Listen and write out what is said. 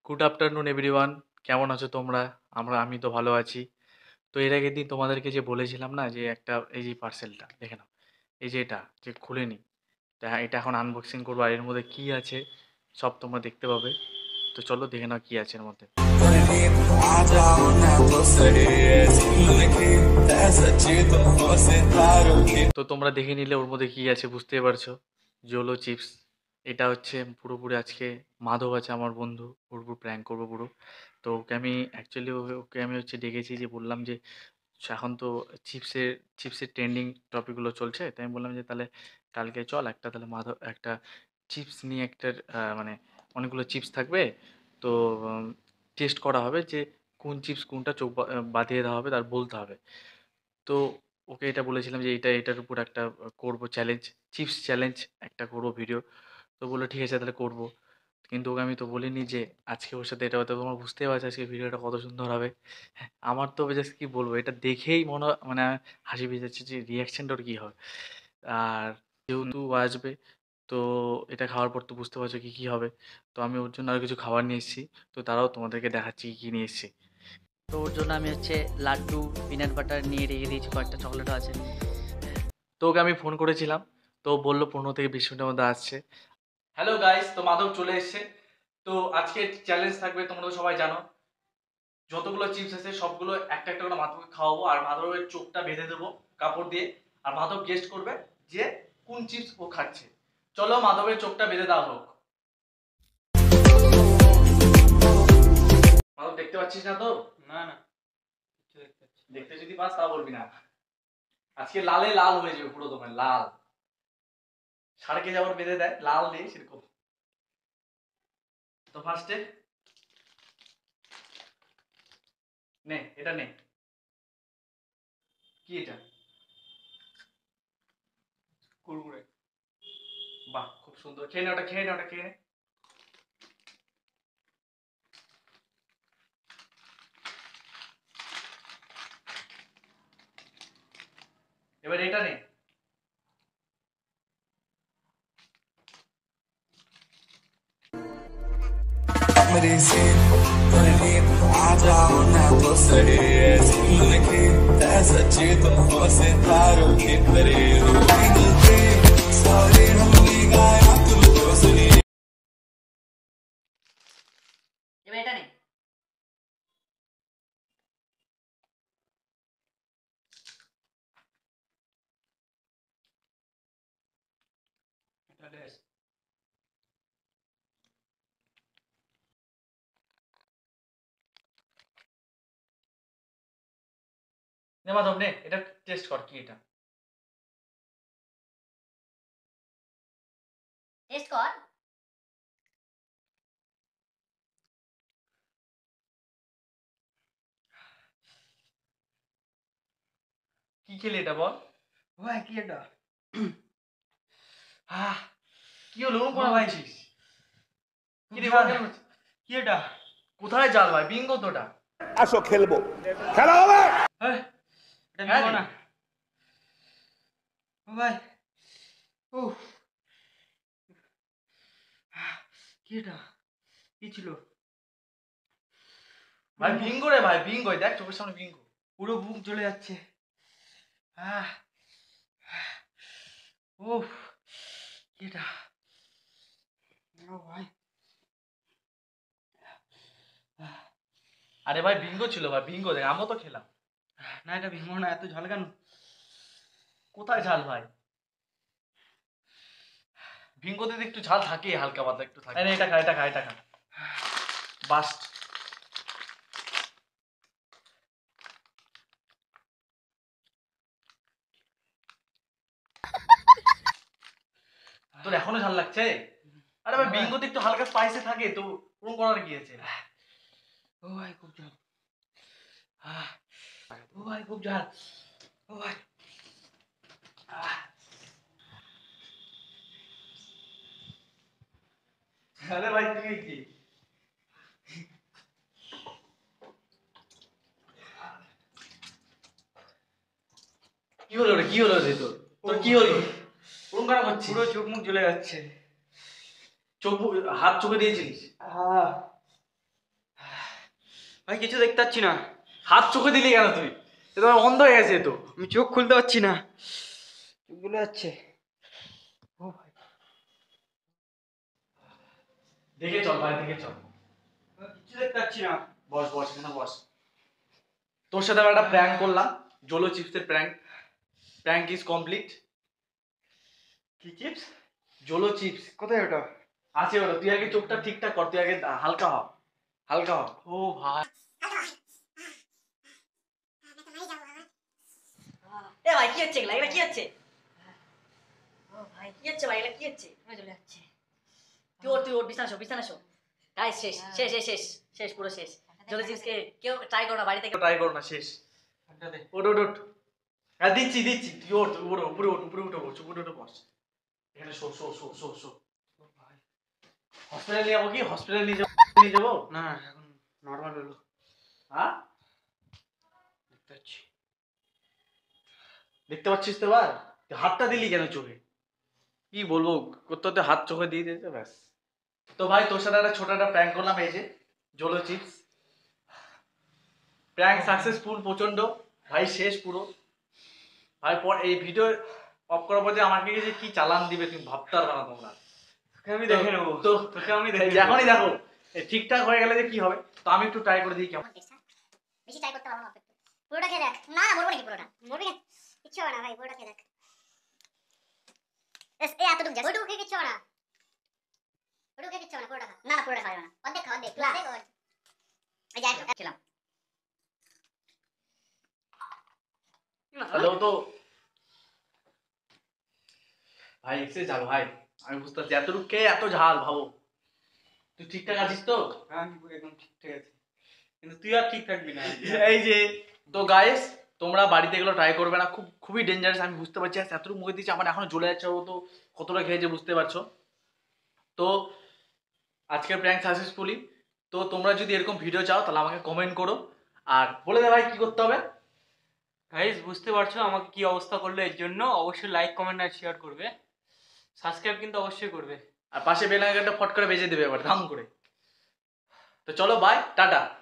Good afternoon everyone, কেমন আছো তোমরা? আমি তো ভালো আছি। তো এর আগের দিন তোমাদেরকে যে বলেছিলাম না যে একটা এই যে পার্সেলটা দেখে নাও, এই যে এটা যে খুলিনি, এটা এখন আনবক্সিং করবো আর এর মধ্যে কি আছে সব তোমরা দেখতে পাবে। তো চলো দেখে নাও কি আছে এর মধ্যে। তো তোমরা দেখে নিলে ওর মধ্যে কি আছে বুঝতেই পারছো। জোলো চিপস। এটা হচ্ছে পুরোপুরি আজকে মাধব আছে আমার বন্ধু, ওর উপর প্র্যাঙ্ক করবো পুরো। তো ওকে আমি অ্যাকচুয়ালি ওকে আমি হচ্ছে ডেকেছি, যে বললাম যে এখন তো চিপসের চিপসের ট্রেন্ডিং টপিকগুলো চলছে, তাই আমি বললাম যে তাহলে কালকে চল একটা, তাহলে মাধব একটা চিপস নিয়ে একটা মানে অনেকগুলো চিপস থাকবে, তো টেস্ট করা হবে যে কোন চিপস কোনটা চোখ বাঁধিয়ে দেওয়া হবে তার বলতে হবে। তো ওকে এটা বলেছিলাম যে এটার উপর একটা করবো চ্যালেঞ্জ, চিপস চ্যালেঞ্জ একটা করবো ভিডিও। তো বললো ঠিক আছে তাহলে করবো। কিন্তু ওকে আমি তো বলিনি যে আজকে ওর সাথে এটা হয়তো তোমরা বুঝতেই পারছো আজকে ভিডিওটা কত সুন্দর হবে। হ্যাঁ, আমার তো জাস্ট কি বলবো, এটা দেখেই মানে হাসি পেয়ে যাচ্ছে যে রিয়াকশনটা ওর কী হবে। আর যেহেতু ও আসবে, তো এটা খাওয়ার পর তো বুঝতে পারছো কি কী হবে। তো আমি ওর জন্য আরও কিছু খাবার নিয়ে এসেছি, তো তারাও তোমাদেরকে দেখাচ্ছি কী কী নিয়ে এসেছি। তো ওর জন্য আমি হচ্ছে লাড্ডু, পিনাট বাটার নিয়ে রেখে দিয়েছি, কয়েকটা চকলেটও আছে। তো ওকে আমি ফোন করেছিলাম, তো ও বললো 15 থেকে 20 মিনিটের মধ্যে আসছে। হ্যালো গাইস, তো মাধব চলে এসেছে। তো আজকে চ্যালেঞ্জ থাকবে, তোমরা তো সবাই জানো, যতগুলো চিপস আছে সবগুলো একটা একটা করে মাধবকে খাওয়াবো আর মাধবের চোখটা বেঁধে দেবো কাপড় দিয়ে। আর মাধব গেস্ট করবে যে কোন চিপস ও খাচ্ছে। চলো মাধবের চোখটা বেঁধে দেওয়া হোক। মাধব দেখতে পাচ্ছিস না তো? না না, দেখতে যদি পাস তা বলবি না। আজকে লালে লাল হয়ে যাবে পুরো, তোমার লাল সারকে যেমন বেঁধে দেয় লাল নেই সেরকম। তো ফার্স্টে নে, এটা নে। কি এটা? কুরকুরে। বাহ, খুব সুন্দর। খেয়ে নে ওটা, খেয়ে নে ওটা, খেয়ে নে। এবার এটা নে। এবার এটা নে। এটা লেস। নে মাধব নে, এটা টেস্ট কর কি এটা। টেস্ট কর। কি খেলি এটা বল? ভাই কি এটা? আহ, কি হলো ওরকম করে ভাই, বলছিস? কি রে জাল। ওরকম কেন বলছিস? কি এটা? কোথায় জাল ভাই? বিঙ্গো তো ওটা। আসো খেলবো, খেলা হবে। হ্যাঁ, এটা হ্যাঁ বিঙ্গো রে। না। ও ভাই, উফ, কি এটা? কি ছিল? ভাই বিঙ্গো রে ভাই, বিঙ্গো, দেখ চোখের সামনে বিঙ্গো। পুরো বুক জ্বলে যাচ্ছে। আহ, উফ, কি এটা? ও ভাই, আরে ভাই বিঙ্গো ছিল ভাই, বিঙ্গো দেখ, আমরা তো খেলাম। না এটা বিঙ্গো না, এত ঝাল কেন? কোথায় ঝাল ভাই? বিঙ্গোতে তো একটু ঝাল থাকে, হালকা পাতলা একটু থাকে। এটা খা, এটা খা, এটা খা। বাস্ট। তোর এখনো ঝাল লাগছে? আরে ভাই বিঙ্গোতে একটু হালকা স্পাইসে থাকে তো, ওরকম করার কি আছে? ও ভাই খুব ঝাল। ও ভাই খুব ঝাল। ও ভাই, আরে ভাই তুই কি? কি হলো রে, কি হলো রে তোর? তোর কি হলো? ওরকম কেন করছিস? পুরো চোখ মুখ জ্বলে যাচ্ছে। চোখ হাত চোখে দিয়েছিলিস? আহ, ভাই কিছু দেখতে পাচ্ছি না। হাত চোখে দিলি কেন তুই? এ তোমার অন্ধ হয়ে গেছে তো। আমি চোখ খুলতে পারছি না, চোখগুলো যাচ্ছে। ও ভাই দেখে চল ভাই, দেখে চল। কিছু দেখতে পাচ্ছি না। বস বস, এখানে বস। তোর সাথে আমি একটা প্র্যাঙ্ক করলাম, জোলো চিপসের প্র্যাঙ্ক। Prank is complete. কি চিপস? জোলো চিপস কোথায় ওটা? আছে ওটা। তুই আগে চোখটা ঠিকঠাক কর, তুই আগে হালকা হ, হালকা হ। ও ভাই এ ভাই কি হচ্ছে এগুলা? এগুলা কি হচ্ছে? ও ভাই কি হচ্ছে ভাই? এগুলা কি হচ্ছে? চলে যাচ্ছে। তুই ওর বিছানা শো, বিছানা শো। গাইস শেষ শেষ শেষ শেষ শেষ, পুরো শেষ। জলদি চিপসকে কেউ ট্রাই করো না বাড়িতে। ট্রাই করো না, শেষ। একটা দে। ওঠ ওঠ ওঠ। হ্যাঁ দিচ্ছি দিচ্ছি, তুই ওঠ, উপরে উপরে ওঠ, উপরে উঠে বস, উপরে উঠে বস। এখানে শো শো শো শো শো। ও ভাই হসপিটালে নিয়ে যাবো কি? হসপিটালে নিয়ে যাবো, নিয়ে যাবো? না না, এখন নর্মাল হলো। হ্যাঁ দেখতে পাচ্ছি। দেখতে পাচ্ছিস তো এবার? তুই হাতটা দিলি কেন চোখে? কি বলবো, করতে করতে হাত চোখে দিয়ে দিয়েছে ব্যাস। তো ভাই তোর সাথে একটা ছোট একটা প্র্যাঙ্ক করলাম, এই যে জোলো চিপস। প্র্যাঙ্ক সাকসেসফুল প্রচন্ড ভাই, শেষ পুরো। ভাই পর এই ভিডিও অফ করার পর যে আমাকে যে কি চালান দিবে তুমি ভাবতে পারবে না তোমরা। তোকে আমি দেখে নেবো, তো তোকে আমি দেখে এই এখনই দেখো এই ঠিকঠাক হয়ে গেলে যে কি হবে। তো আমি একটু ট্রাই করে দিই কেমন। বেশি ট্রাই করতে পারবো না অল্প একটু। পুরোটা খেয়ে দেখ। না না, বলবো নাকি পুরোটা? বলবি না, কিচ্ছু হবে না ভাই, পুরোটা খেয়ে দেখ। এই এতটুকু যা, ওইটুকু খেয়ে কিচ্ছু হবে না। ওইটুকু খেয়ে কিচ্ছু হবে না, পুরোটা খা। না না, পুরোটা খাওয়া যাবে না, অর্ধেক খা, অর্ধেক। অর্ধেক ওর। এই যে একটু খেলাম। হ্যালো। তো ভাই এসে ঝাল ভাই, আমি বুঝতে পারছি এতটুকু খেয়ে এত ঝাল, ভাবো। তুই ঠিকঠাক আছিস তো? হ্যাঁ আমি একদম ঠিকঠাক আছে, কিন্তু তুই আর ঠিক থাকবি না। এই যে, তো গাইস তোমরা বাড়িতে এগুলো ট্রাই করবে না, খুবই ডেঞ্জারাস আমি বুঝতে পারছি। আর এতটুকু মুখে দিচ্ছি, আমার এখনো জ্বলে যাচ্ছে, ও তো কতটা খেয়েছে বুঝতে পারছো। তো আজকের প্র্যাঙ্ক সাকসেসফুলি। তো তোমরা যদি এরকম ভিডিও চাও তাহলে আমাকে কমেন্ট করো, আর বলে দে ভাই কি করতে হবে। গাইস বুঝতে পারছো আমাকে কি অবস্থা করলো, এর জন্য অবশ্যই লাইক কমেন্ট আর শেয়ার করবে, সাবস্ক্রাইব কিন্তু অবশ্যই করবে। আর পাশে বেল আইকনটা ফট করে বেজে দেবে এবার ধাম করে। তো চলো বাই, টাটা।